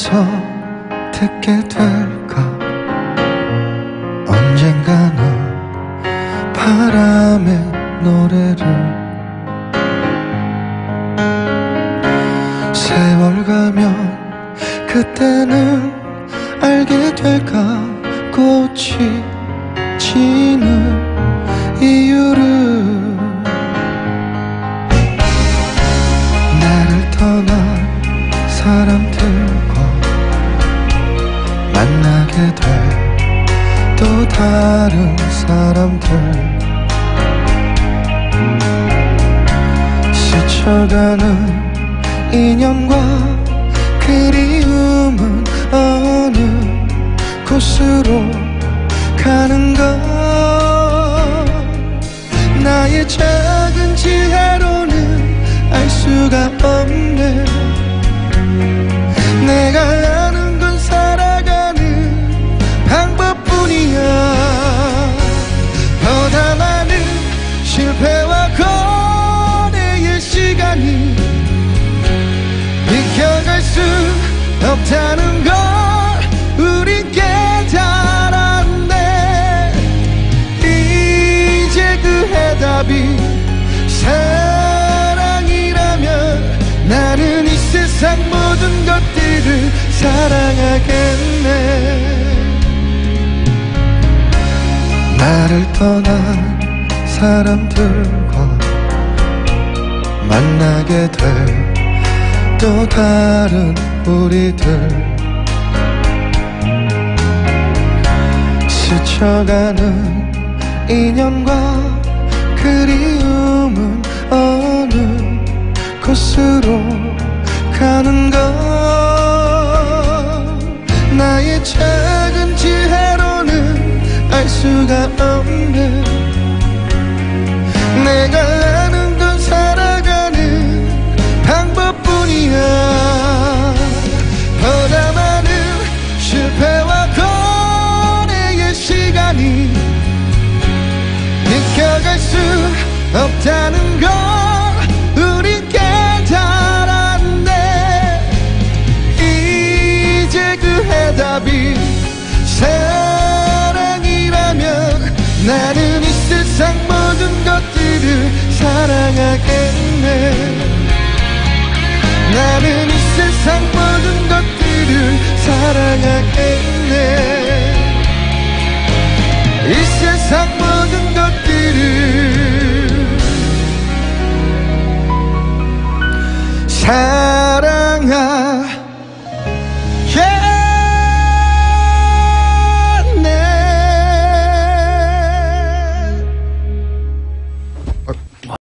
어디서 듣게 될까? 언젠가는 바람의 노래를 세월 가면 그때는 알게 될까? 꽃이 지는 이유를 나를 떠난 사람들과 만나게 될 또 다른 사람들 스쳐가는 인연과 그리움은 어느 곳으로 가는가? 나의 작은 지혜로는 알 수가 없네. 내가 아는 건 살아가는 방법뿐이야. 보다 많은 실패와 고뇌의 시간이 비켜갈 수 없다는 걸 우린 깨달았네. 이제 그 해답이 사랑이라면 나는 이 세상 모든 것들을 사랑하겠네. 나를 떠난 사람들과 만나게 될 또 다른 우리들 스쳐가는 인연과 그리움은 어느 곳으로 가는가? 나의 작은 지혜로는 알 수가 없네. 내가 아는 건 살아가는 방법뿐이야. 보다 많은 실패와 고뇌의 시간이 비켜갈 수 없다는 걸 우린 깨달았네. 이제 그 해답이 사랑이라면 나는 이 세상 모든 것들을 사랑하겠네. 나는 이 세상 모든 것들을 사랑하겠네.